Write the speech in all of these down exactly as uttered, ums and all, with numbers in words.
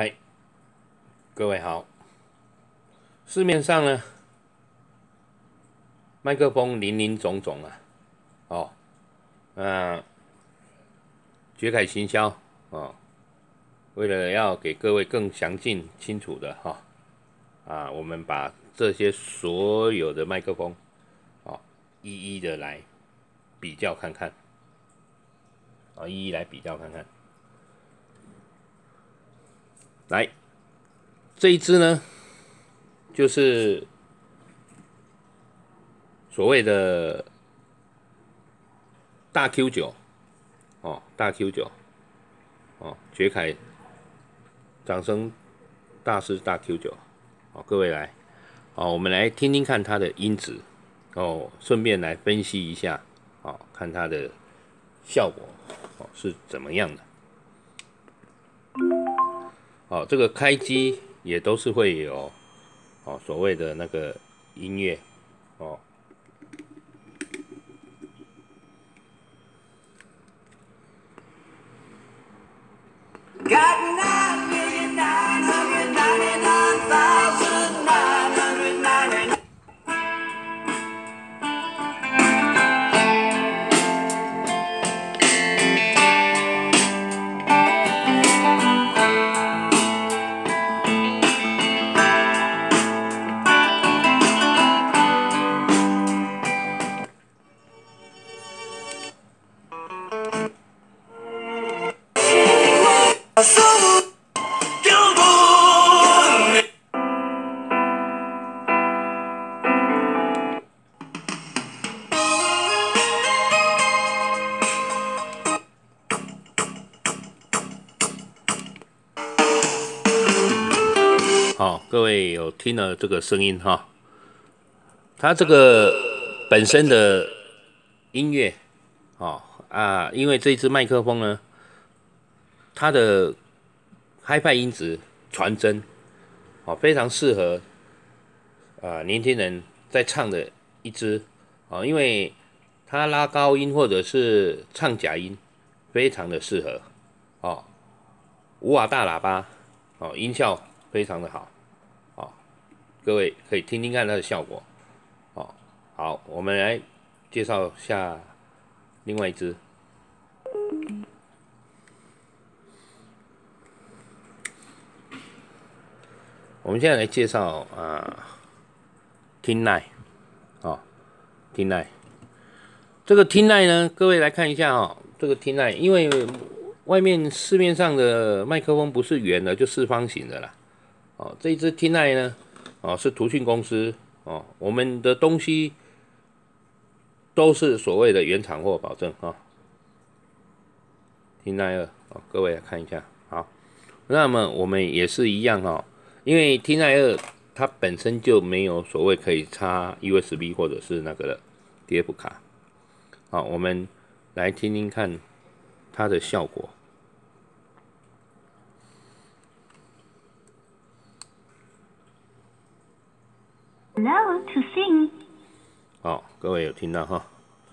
嗨，各位好。市面上呢，麦克风林林总总啊，哦，那绝凯行销哦，为了要给各位更详尽清楚的哈、哦、啊，我们把这些所有的麦克风哦，一一的来比较看看，啊、哦，一一来比较看看。来，这一支呢，就是所谓的大 Q 九哦，大 Q 九哦，绝凯掌声大师大 Q 九，好，各位来，哦，我们来听听看它的音质，哦，顺便来分析一下，哦，看它的效果哦是怎么样的。哦，这个开机也都是会有哦所谓的那个音乐哦。好、哦，各位有听了这个声音哈，它这个本身的音乐哦啊，因为这支麦克风呢，它的 Hi-Fi 音质传真哦，非常适合啊年轻人在唱的一支哦，因为它拉高音或者是唱假音，非常的适合哦。五瓦大喇叭哦，音效非常的好哦，各位可以听听看它的效果哦。好，我们来介绍下另外一支。我们现在来介绍啊 ，Team Nine 哦 ，Team Nine 这个 Team Nine 呢，各位来看一下哦，这个 Team Nine 因为外面市面上的麦克风不是圆的，就四方形的啦。哦，这一支 Team Nine 呢，哦是途讯公司哦，我们的东西都是所谓的原厂货保证哈。Team Nine 二哦，各位来看一下，好，那么我们也是一样哈、哦，因为 Team Nine 二它本身就没有所谓可以插 U S B 或者是那个的 D F 卡，好，我们来听听看它的效果。 Hello to sing。 哦，各位有听到哈？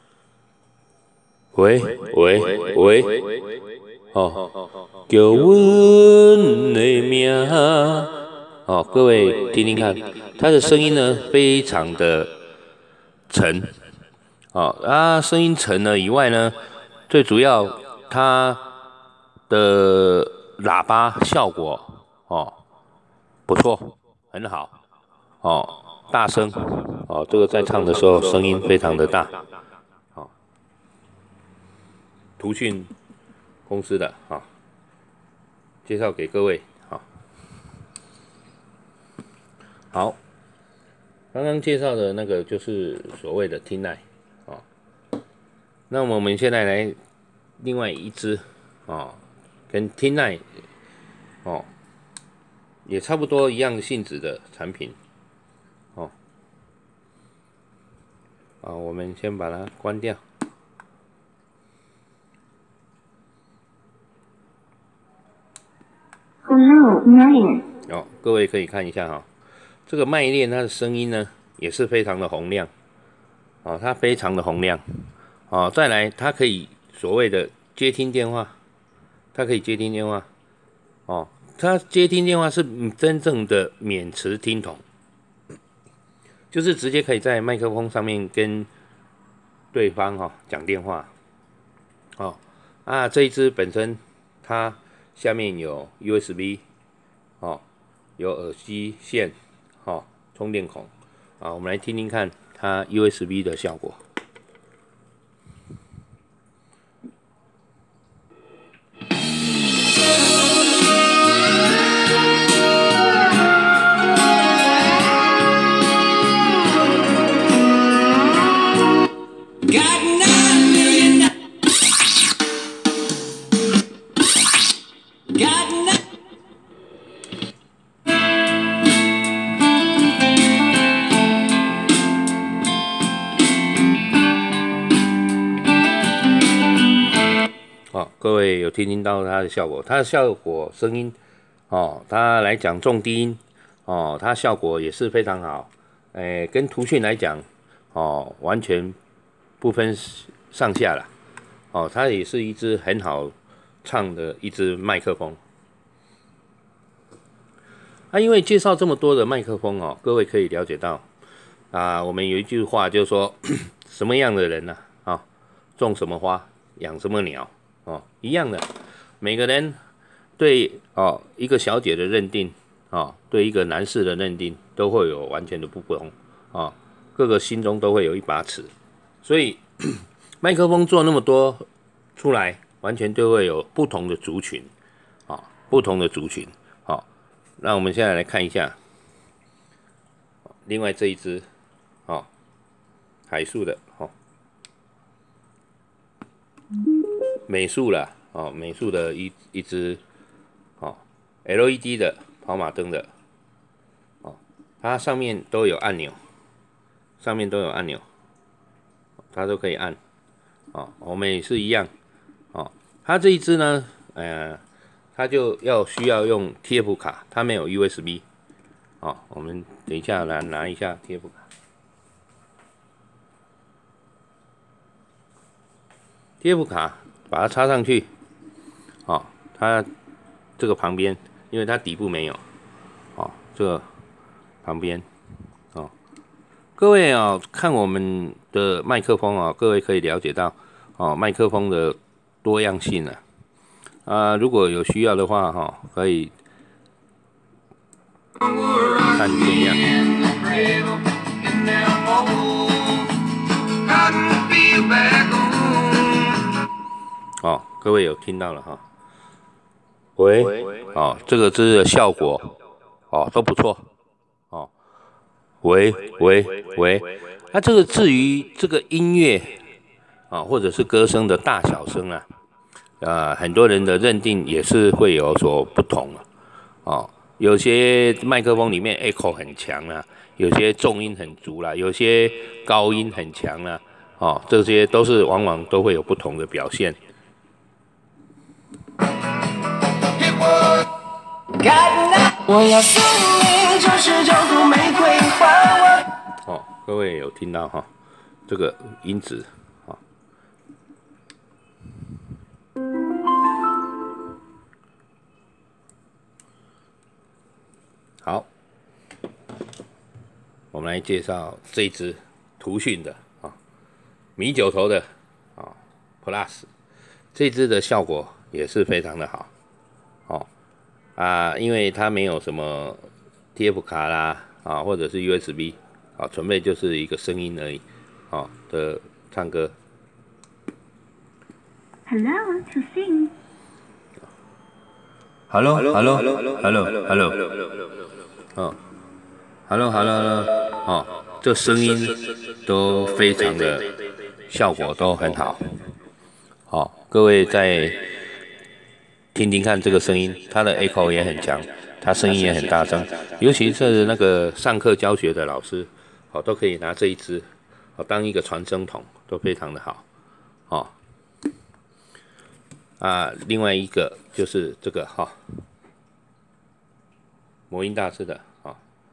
喂喂喂，哦，叫阮的名，哦，各位听听看，它的声音呢非常的沉，哦啊，声音沉了以外呢，最主要它的喇叭效果哦不错，很好，哦。大声哦，这个在唱的时候声音非常的大，哦，途讯公司的啊、哦，介绍给各位，好、哦，好，刚刚介绍的那个就是所谓的 Team Nine 哦，那么我们现在来另外一支哦，跟 Team Nine 哦也差不多一样性质的产品。哦，啊，我们先把它关掉。 Hello Nine。 哦，各位可以看一下哈、哦，这个麦链它的声音呢也是非常的洪亮，哦，它非常的洪亮，哦，再来它可以所谓的接听电话，它可以接听电话，哦， 它接听电话是真正的免持听筒，就是直接可以在麦克风上面跟对方哈、哦、讲电话。哦啊，这一支本身它下面有 U S B 哦，有耳机线哦，充电孔啊，我们来听听看它 U S B 的效果。哦，各位有听听到它的效果？它的效果声音哦，它来讲重低音哦，它效果也是非常好。诶，跟图讯来讲哦，完全不分上下啦。哦，它也是一支很好唱的一支麦克风。啊，因为介绍这么多的麦克风哦，各位可以了解到啊，我们有一句话就是说，什么样的人呢、啊？啊，种什么花，养什么鸟。哦，一样的，每个人对哦一个小姐的认定，哦，对一个男士的认定，都会有完全的不同，哦，各个心中都会有一把尺，所以麦克风做那么多出来，完全都会有不同的族群，啊、哦，不同的族群，好、哦，那我们现在来看一下，另外这一支，哦，海树的，哦。美术啦，哦，美术的一一支，哦 ，L E D 的跑马灯的，哦，它上面都有按钮，上面都有按钮，它都可以按，哦，我们也是一样，哦，它这一支呢，呃，它就要需要用 T F 卡，它没有 U S B， 哦，我们等一下来拿一下 T F 卡。T F 卡把它插上去，哦，它这个旁边，因为它底部没有，哦，这个旁边，哦，各位啊、哦，看我们的麦克风啊、哦，各位可以了解到，哦，麦克风的多样性啊，啊，如果有需要的话，哈、哦，可以看怎样。哦，各位有听到了哈？喂，哦，这个支的效果哦都不错哦。喂喂喂，那、啊、这个至于这个音乐啊、哦，或者是歌声的大小声啊，啊、呃，很多人的认定也是会有所不同哦。有些麦克风里面 echo 很强啦、啊，有些重音很足啦、啊，有些高音很强啦、啊，哦，这些都是往往都会有不同的表现。我要送你九十九朵玫瑰花。哦，各位有听到哈？这个音质啊，好，我们来介绍这一支途讯的啊，米九头的啊 Plus， 这支的效果也是非常的好，哦。啊，因为它没有什么 T F 卡啦，啊，或者是 U S B， 啊，纯粹就是一个声音而已，啊的唱歌。 Hello to sing. Hello Hello Hello Hello Hello Hello， 哦 ，Hello Hello Hello， 哦，这声音都非常的效果都很好，好、哦，各位在。听听看这个声音，它的 echo 也很强，它声音也很大声，尤其是那个上课教学的老师，哦，都可以拿这一支，哦，当一个传声筒，都非常的好，哦，啊，另外一个就是这个哈、哦，魔音大师的啊、哦，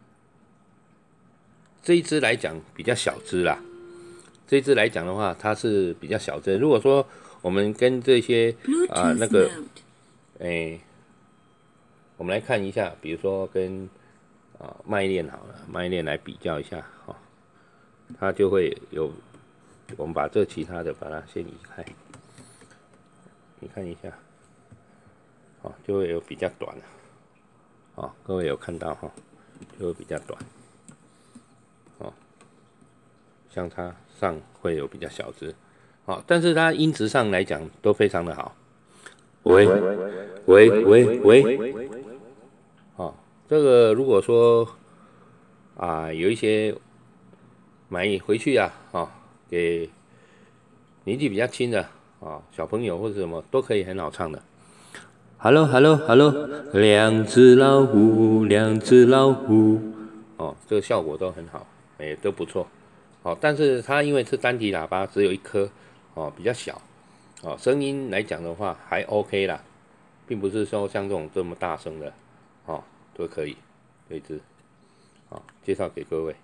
这一支来讲比较小支啦，这一支来讲的话，它是比较小支。如果说我们跟这些啊、呃、那个。哎， 我们来看一下，比如说跟啊麦链好了，麦链来比较一下，哈、哦，它就会有，我们把这其他的把它先移开，你看一下，哦，就会有比较短，哦，各位有看到哈、哦，就会比较短，哦，像它上会有比较小只，哦，但是它音质上来讲都非常的好。喂喂喂喂，哦，这个如果说啊有一些买回去啊，哦，给年纪比较轻的啊、哦、小朋友或者什么都可以很好唱的。Hello Hello Hello， 两只老虎，两只老虎，哦，这个效果都很好，也都不错。哦，但是它因为是单体喇叭，只有一颗，哦，比较小，哦，声音来讲的话还 OK 啦。并不是说像这种这么大声的，哦，都可以，这一支，好，介绍给各位。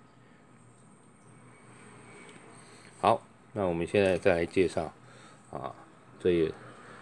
好，那我们现在再来介绍啊，这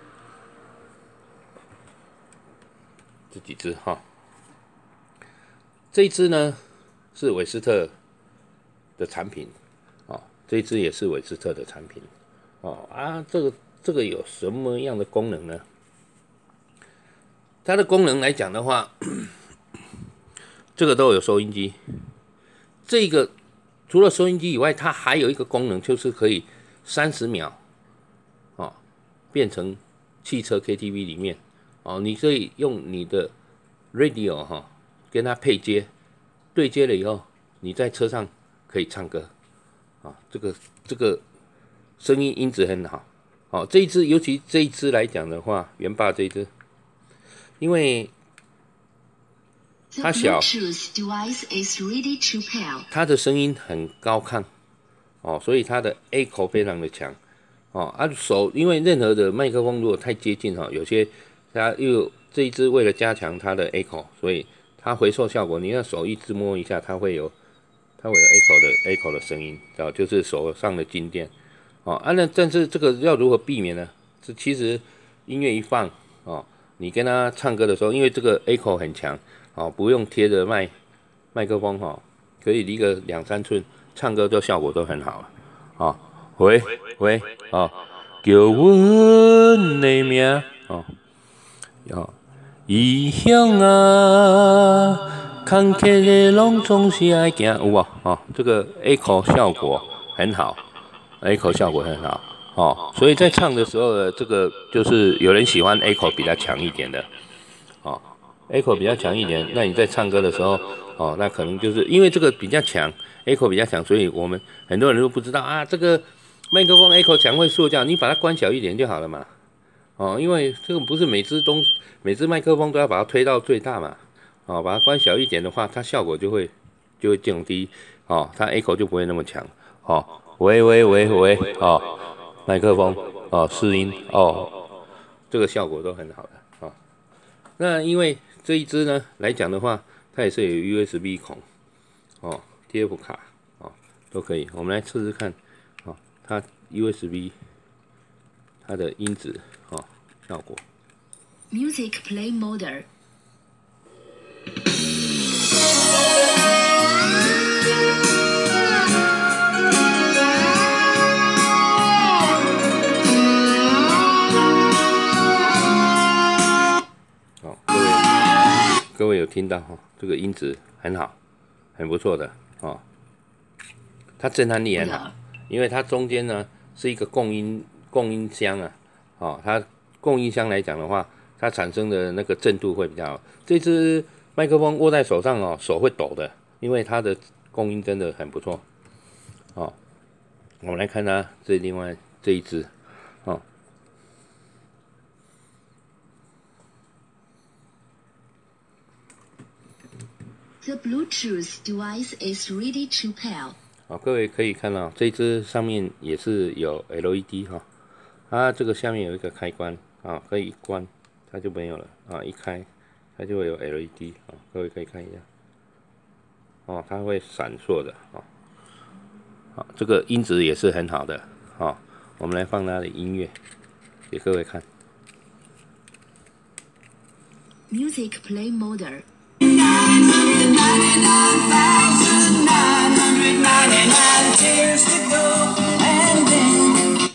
这几支哈，这一支呢是韦斯特的产品，哦，这一支也是韦斯特的产品，哦啊，这个这个有什么样的功能呢？它的功能来讲的话，这个都有收音机。这个除了收音机以外，它还有一个功能，就是可以三十秒，哦，变成汽车 K T V 里面，哦，你可以用你的 radio 哈、哦，跟它配接，对接了以后，你在车上可以唱歌，啊、哦，这个这个声音音质很好，哦，这一支尤其这一支来讲的话，元霸这一支。因为它小，它的声音很高亢，哦，所以它的 echo 非常的强，哦啊手，因为任何的麦克风如果太接近哈、哦，有些它又这一支为了加强它的 echo， 所以它回收效果，你那手一直摸一下，它会有它会有 echo 的 echo 的声音，哦，就是手上的静电，哦啊那但是这个要如何避免呢？这其实音乐一放，哦。你跟他唱歌的时候，因为这个 echo 很强，哦，不用贴着麦麦克风哈、哦，可以离个两三寸，唱歌的效果都很好了。哦，喂喂，哦，叫阮的名，哦，哦，异乡啊，坎坷的路总是爱行，有无？哦，这个 echo 效果很好 ，echo 效果很好。哦，所以在唱的时候呢，这个就是有人喜欢 echo 比较强一点的，哦 ，echo 比较强一点，那你在唱歌的时候，哦，那可能就是因为这个比较强 ，echo 比较强，所以我们很多人都不知道啊，这个麦克风 echo 强会塑胶，你把它关小一点就好了嘛，哦，因为这个不是每只东每只麦克风都要把它推到最大嘛，哦，把它关小一点的话，它效果就会就会降低，哦，它 echo 就不会那么强，哦，喂喂喂喂，哦。麦克风哦，试音哦，这个效果都很好的啊、哦。那因为这一支呢来讲的话，它也是有 U S B 孔哦 ，T F 卡哦都可以。我们来试试看哦，它 U S B 它的音质哦效果。 Music play mode. 各位有听到哈、哦，这个音质很好，很不错的哦。它震撼力很好，因为它中间呢是一个共音共音箱啊，哦，它共音箱来讲的话，它产生的那个震度会比较好。这支麦克风握在手上哦，手会抖的，因为它的共音真的很不错。哦，我们来看它这另外这一支，哦。 The Bluetooth device is ready to pair. 好，各位可以看到这支上面也是有 L E D 哈、哦，它这个下面有一个开关啊，可以一关它就没有了啊，一开它就会有 L E D 啊，各位可以看一下哦，它会闪烁的啊，好，这个音质也是很好的啊，我们来放它的音乐给各位看。 Music play mode. nine hundred ninety-nine thousand nine hundred ninety-nine tears to go, and then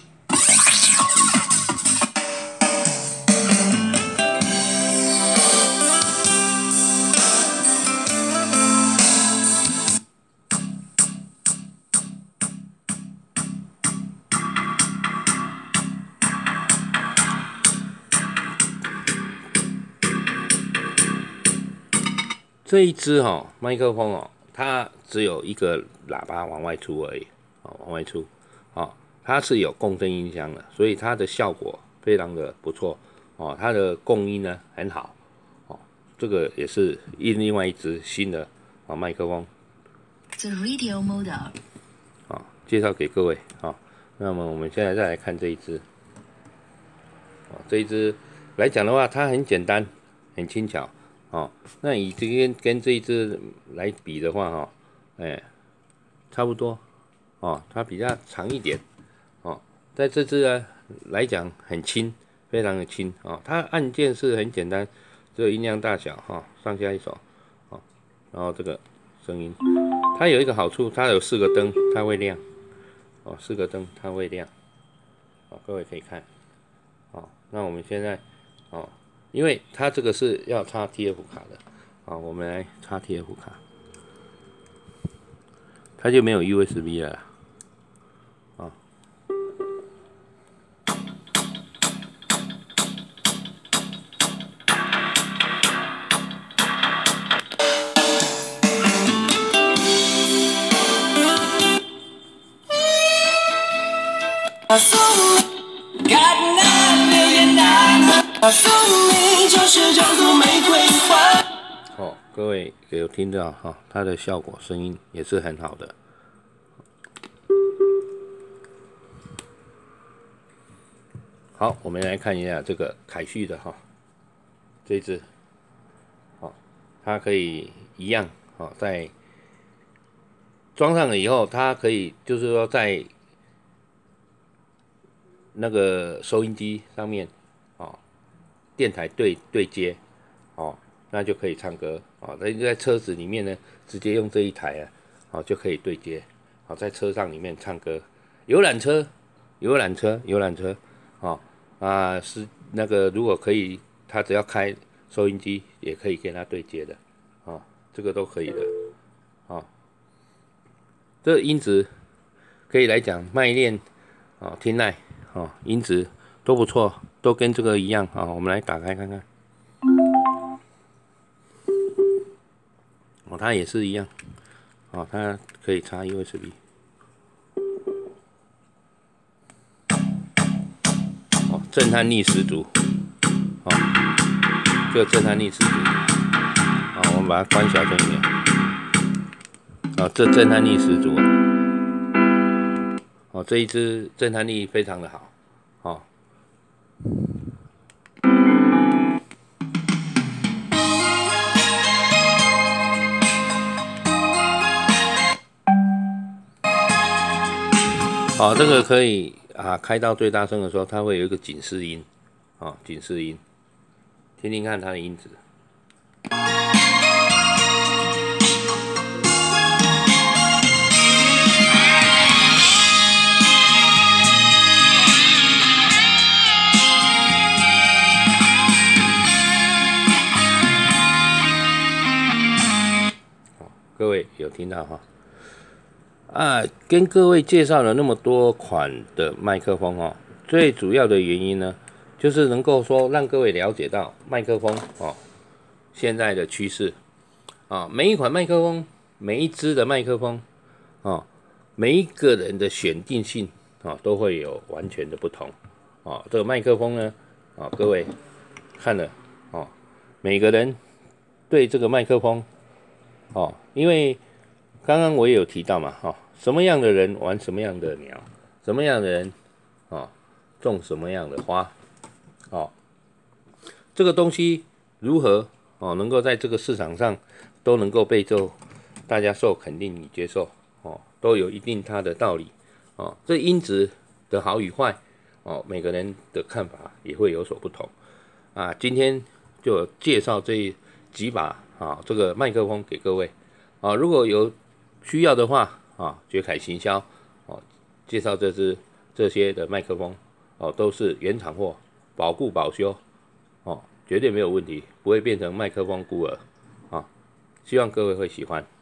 这一支哈、哦、麦克风哦，它只有一个喇叭往外出而已，哦，往外出，哦，它是有共振音箱的，所以它的效果非常的不错，哦，它的共音呢很好，哦，这个也是另外一支新的啊麦克风， The radio model. 啊，介绍给各位啊。那么我们现在再来看这一支，啊，这一支来讲的话，它很简单，很轻巧。哦，那以这跟跟这一支来比的话，哈、哦，哎，差不多，哦，它比较长一点，哦，在这支呢来讲很轻，非常的轻，哦，它按键是很简单，只有音量大小，哈、哦，上下一手，哦，然后这个声音，它有一个好处，它有四个灯，它会亮，哦，四个灯它会亮，哦，各位可以看，哦，那我们现在，哦。因为它这个是要插 T F 卡的，好，我们来插 T F 卡，它就没有 U S B 了啦，啊，哦，各位有听到哈、哦，它的效果声音也是很好的。好，我们来看一下这个凯旭的哈、哦，这一支，哦，它可以一样哦，在装上了以后，它可以就是说在那个收音机上面，哦，电台对对接，哦，那就可以唱歌，哦，在在车子里面呢，直接用这一台啊，哦就可以对接，哦，在车上里面唱歌，游览车，游览车，游览车，哦啊是那个如果可以，他只要开收音机也可以跟他对接的，哦，这个都可以的，哦，这音质可以来讲，麦链，哦，听耐。哦，音质都不错，都跟这个一样啊、哦。我们来打开看看，哦，它也是一样，哦，它可以插 U S B， 哦，震撼力十足，哦，这个震撼力十足，啊、哦，我们把它关小声一点，啊、哦，这震撼力十足。哦，这一支震撼力非常的好，哦。哦，这个可以啊，开到最大声的时候，它会有一个警示音，哦，警示音，听听看它的音质。各位有听到哈？啊，跟各位介绍了那么多款的麦克风哦，最主要的原因呢，就是能够说让各位了解到麦克风哦现在的趋势啊，每一款麦克风，每一支的麦克风哦，每一个人的选定性啊都会有完全的不同啊。这个麦克风呢啊，各位看了哦，每个人对这个麦克风。哦，因为刚刚我也有提到嘛，哈、哦，什么样的人玩什么样的鸟，什么样的人，哦，种什么样的花，哦，这个东西如何哦，能够在这个市场上都能够被受大家受肯定与接受，哦，都有一定它的道理，哦，这音质的好与坏，哦，每个人的看法也会有所不同，啊，今天就介绍这几把啊这个麦克风给各位啊，如果有需要的话啊，绝凯行销哦、啊、介绍这支这些的麦克风哦、啊、都是原厂货，保固保修哦、啊、绝对没有问题，不会变成麦克风孤儿啊，希望各位会喜欢。